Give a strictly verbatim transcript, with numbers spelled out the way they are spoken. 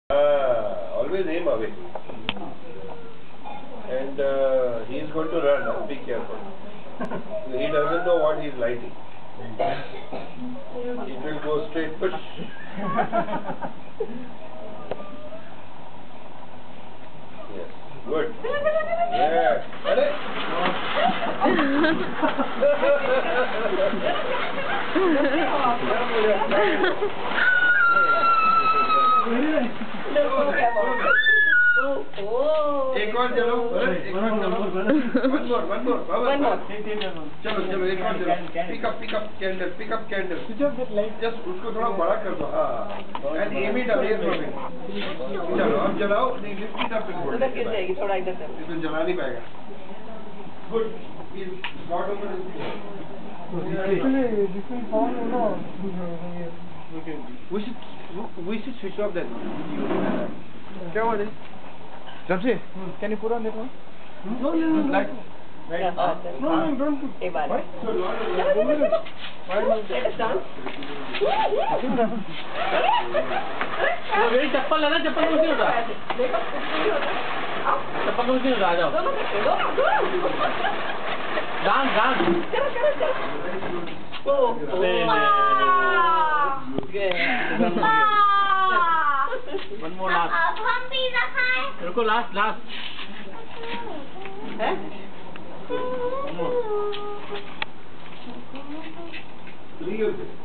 Uh, always aim away. And uh, he is going to run, uh, be careful. He doesn't know what he is lighting. It will go straight, push. Yes, good. Yeah. एक और चलो, एक और चलो, one more, one more, one more. चलो चलो एक और चलो. Pick up, pick up candle, pick up candle. Just उसको थोड़ा बड़ा कर दो. हाँ. And aim it away from it. चलो अब जलाओ. नहीं lift it up and hold. इधर गिर जाएगी थोड़ा इधर से. इसमें जला नहीं पाएगा. Good. He's got over his thing. We should we should switch off that. क्या हुआ है? Jamsi, can you put on that one? No, no, no. Like, right? Yeah, uh, no, no, don't put. Hey, why? Why not? Let us dance. वो मेरी चप्पल लेना, चप्पल मुझे उठा. चप्पल मुझे उठा जाओ. Dance, dance. चलो, चलो, चलो. ओ, One more last. अब हम पिज़्ज़ा खाएं. रुको last last. हैं? One more.